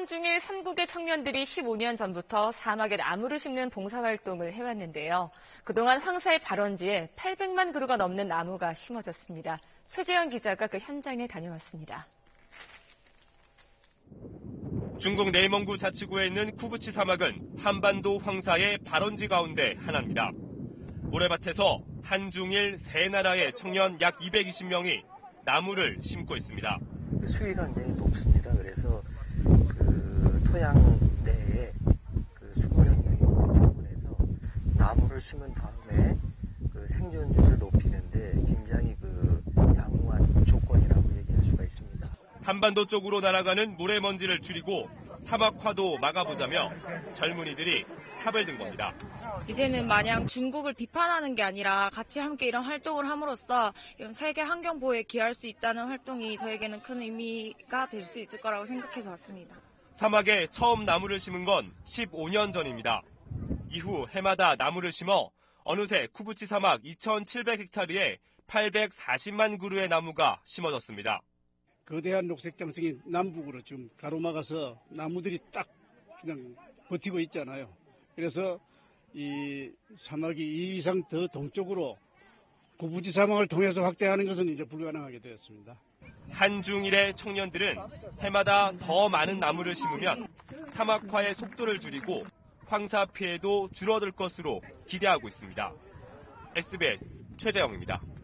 한중일 3국의 청년들이 15년 전부터 사막에 나무를 심는 봉사활동을 해왔는데요. 그동안 황사의 발원지에 800만 그루가 넘는 나무가 심어졌습니다. 최재현 기자가 그 현장에 다녀왔습니다. 중국 내몽구 자치구에 있는 쿠부치 사막은 한반도 황사의 발원지 가운데 하나입니다. 모래밭에서 한중일 세 나라의 청년 약 220명이 나무를 심고 있습니다. 수위가 굉장히 높습니다. 그래서 토양 내에 수분 영역이 충분해서 나무를 심은 다음에 생존율을 높이는데 굉장히 양호한 조건이라고 얘기할 수가 있습니다. 한반도 쪽으로 날아가는 모래먼지를 줄이고 사막화도 막아보자며 젊은이들이 삽을 든 겁니다. 이제는 마냥 중국을 비판하는 게 아니라 같이 함께 이런 활동을 함으로써 이런 세계 환경 보호에 기여할 수 있다는 활동이 저에게는 큰 의미가 될 수 있을 거라고 생각해서 왔습니다. 사막에 처음 나무를 심은 건 15년 전입니다. 이후 해마다 나무를 심어 어느새 쿠부치 사막 2,700헥타르에 840만 그루의 나무가 심어졌습니다. 거대한 녹색 장성이 남북으로 좀 가로막아서 나무들이 딱 그냥 버티고 있잖아요. 그래서 이 사막이 이 이상 더 동쪽으로 쿠부치 사막을 통해서 확대하는 것은 이제 불가능하게 되었습니다. 한중일의 청년들은 해마다 더 많은 나무를 심으면 사막화의 속도를 줄이고 황사 피해도 줄어들 것으로 기대하고 있습니다. SBS 최재영입니다.